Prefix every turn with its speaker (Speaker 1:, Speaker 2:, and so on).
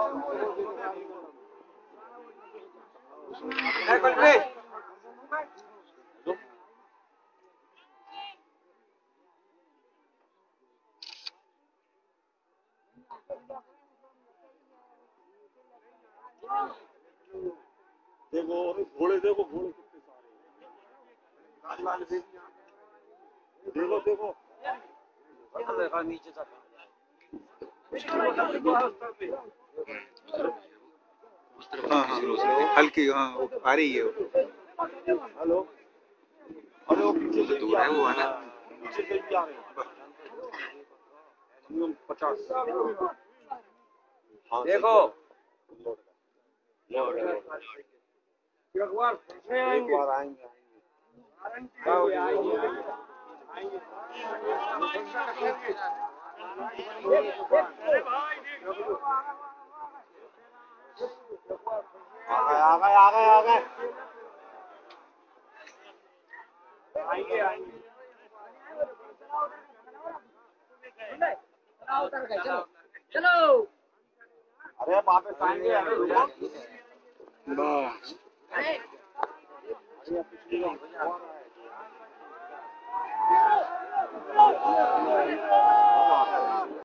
Speaker 1: देखो घोड़े, देखो घोड़े कितने सारे, देखो देखो देखा नीचे तक
Speaker 2: हाँ हाँ हल्की हाँ आ रही है।
Speaker 1: हेलो, अरे वो पीछे से
Speaker 2: दूर है वो है ना,
Speaker 1: पीछे से भी आ रहे हैं 50। देखो एक बार आएंगे आ गए आ गए आ गए आएंगे आएंगे। चलो अरे वापस आएंगे बस।